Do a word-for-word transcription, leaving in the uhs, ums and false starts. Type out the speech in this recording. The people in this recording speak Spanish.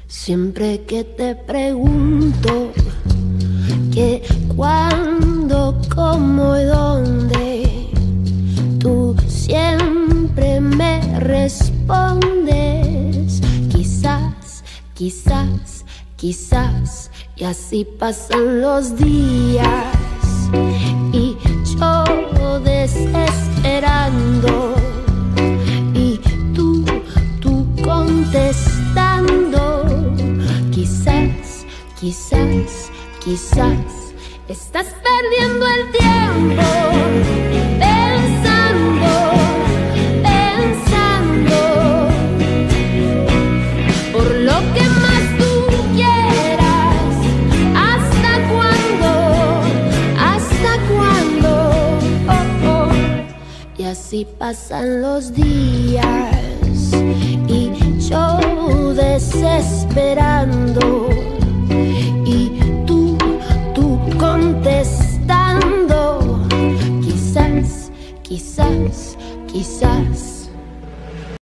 Siempre que te pregunto qué, cuándo, cómo y dónde, tú siempre me respondes quizás, quizás, quizás. Y así pasan los días y yo desesperando y tú, tú contestando. Quizás, quizás, quizás estás perdiendo el tiempo pensando, pensando por lo que más tú quieras. ¿Hasta cuándo? ¿Hasta cuándo? Oh, oh. Y así pasan los días y yo desesperando y tú, tú contestando. Quizás, quizás, quizás